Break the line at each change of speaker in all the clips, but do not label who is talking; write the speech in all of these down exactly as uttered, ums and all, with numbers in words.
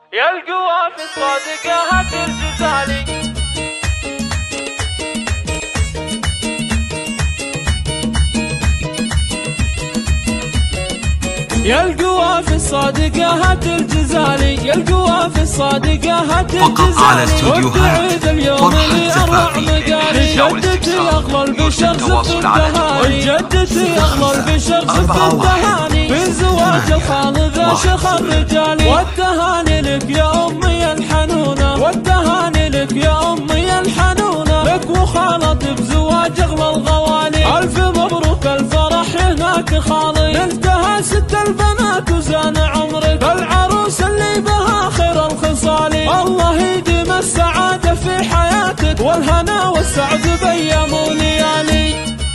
يا القوافي الصادقة هات الجزالي. يا القوافي الصادقة هات الجزالي، يا القوافي الصادقة هات الجزالي. والتعيد اليوم اللي أروع مقالي، جدتي أغلى البشر زف التهاني، جدتي أغلى البشر زف التهاني. في زواج الخال ذا شخر رجالي، والتهاني لك يا أمي الحنونة، والتهاني لك يا أمي الحنونة. لك وخالتي بزواج أغلى الغوالي، ألف مبروك الفرح هناك خالي. نلتها ست البنات وزان عمرك، العروس اللي بها خير الخصال. الله يديم السعادة في حياتك، والهنا والسعد بأيام وليالي.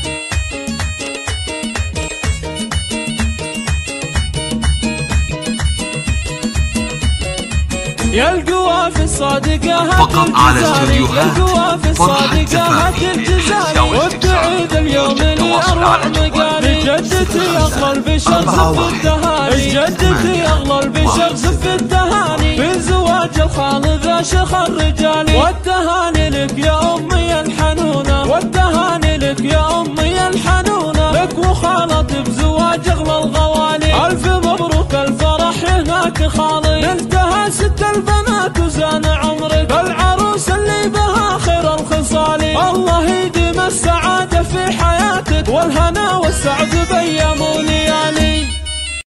يا القوافي الصادقة هات الجزالي، يا القوافي الصادقة هات الجزالي. والتعيد اليوم اللي أروع مقالي، جدتي أغلى البشر زف التهاني، جدتي أغلى البشر زف التهاني. في زواج الخال ذا شخر رجالي، والتهاني لك يا أمي الحنونة، والتهاني لك يا أمي الحنونة. لك وخالتي بزواج أغلى الغوالي، ألف مبروك الفرح هناك خالي. نلتها ست البنات